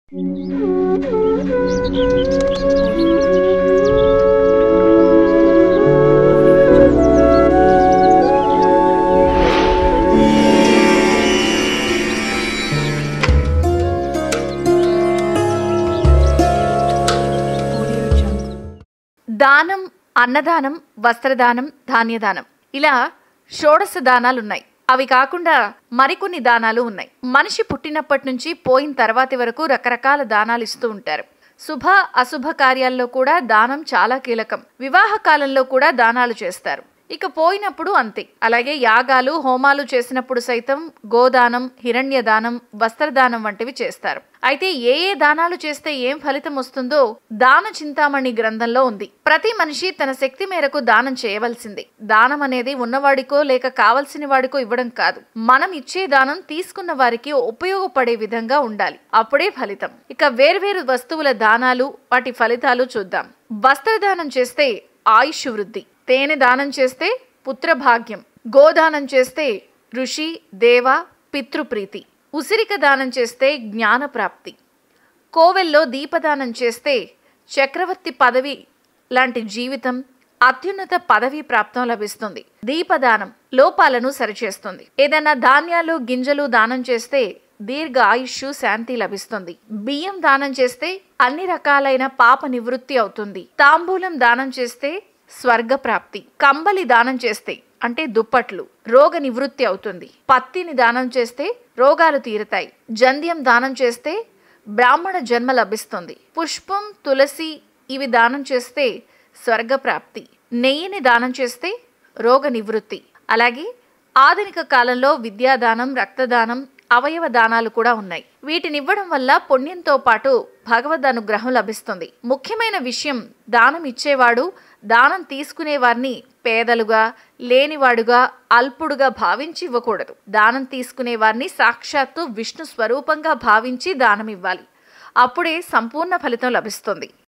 దానం, అన్నదానం, వస్త్రదానం, ధాన్యదానం ఇలా షోడశ దానాలున్నాయి. అవి కాకుండా మరికొన్ని దానాలు ఉన్నాయి. మనిషి పుట్టినప్పటి నుంచి పోయిన తర్వాతి వరకు రకరకాల దానాలు ఇస్తూ ఉంటారు. శుభ అశుభ కార్యాల్లో కూడా దానం చాలా కీలకం. వివాహ కాలంలో కూడా దానాలు చేస్తారు. ఇక పోయినప్పుడు అంతే. అలాగే యాగాలు, హోమాలు చేసినప్పుడు సైతం గోదానం, హిరణ్యదానం, వస్త్రదానం వంటివి చేస్తారు. అయితే ఏ ఏ దానాలు చేస్తే ఏం ఫలితం వస్తుందో దాన చింతామణి గ్రంథంలో ఉంది. ప్రతి మనిషి తన శక్తి మేరకు దానం చేయవలసింది. దానం అనేది ఉన్నవాడికో లేక కావలసిన వాడికో ఇవ్వడం కాదు. మనం ఇచ్చే దానం తీసుకున్న వారికి ఉపయోగపడే విధంగా ఉండాలి. అప్పుడే ఫలితం. ఇక వేర్వేరు వస్తువుల దానాలు, వాటి ఫలితాలు చూద్దాం. వస్త్రదానం చేస్తే ఆయుష్ వృద్ధి, తేనె దానం చేస్తే పుత్రభాగ్యం, గోదానం చేస్తే ఋషి, దేవ, పితృప్రీతి, ఉసిరిక దానం చేస్తే జ్ఞాన ప్రాప్తి, కోవెల్లో దీపదానం చేస్తే చక్రవర్తి పదవి లాంటి జీవితం, అత్యున్నత పదవి ప్రాప్తం లభిస్తుంది. దీపదానం లోపాలను సరిచేస్తుంది. ఏదైనా ధాన్యాలు, గింజలు దానం చేస్తే దీర్ఘ ఆయుష్, శాంతి లభిస్తుంది. బియ్యం దానం చేస్తే అన్ని రకాలైన పాప నివృత్తి అవుతుంది. తాంబూలం దానం చేస్తే స్వర్గ ప్రాప్తి. కంబలి దానం చేస్తే అంటే దుప్పట్లు రోగ నివృత్తి అవుతుంది. పత్తిని దానం చేస్తే రోగాలు తీరుతాయి. జంధ్యం దానం చేస్తే బ్రాహ్మణ జన్మ లభిస్తుంది. పుష్పం, తులసి ఇవి దానం చేస్తే స్వర్గ ప్రాప్తి. నెయ్యిని దానం చేస్తే రోగ నివృత్తి. అలాగే ఆధునిక కాలంలో విద్యాదానం, రక్తదానం, అవయవ దానాలు కూడా ఉన్నాయి. వీటినివ్వడం వల్ల పుణ్యంతో పాటు భగవద్ అనుగ్రహం లభిస్తుంది. ముఖ్యమైన విషయం, దానం ఇచ్చేవాడు దానం తీసుకునే వారిని పేదలుగా, లేనివాడుగా, అల్పుడుగా భావించి ఇవ్వకూడదు. దానం తీసుకునే వారిని సాక్షాత్తు విష్ణు స్వరూపంగా భావించి దానం ఇవ్వాలి. అప్పుడే సంపూర్ణ ఫలితం లభిస్తుంది.